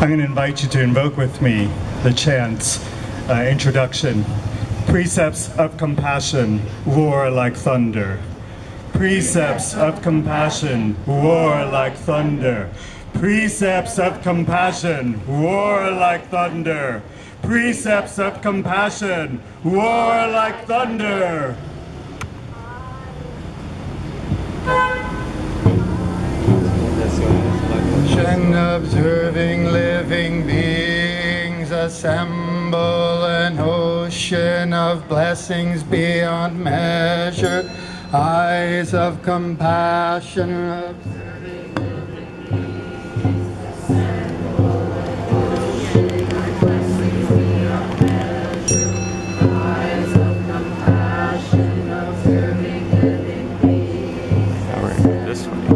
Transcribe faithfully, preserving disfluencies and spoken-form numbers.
I'm going to invite you to invoke with me the chant uh, introduction. Precepts of compassion roar like thunder. Precepts of compassion roar like thunder. Precepts of compassion roar like thunder. Precepts of compassion roar like thunder. Observing living beings assemble an ocean of blessings beyond measure, eyes of compassion observing living beings assemble an ocean of blessings beyond measure, eyes of compassion observing living beings assemble this way.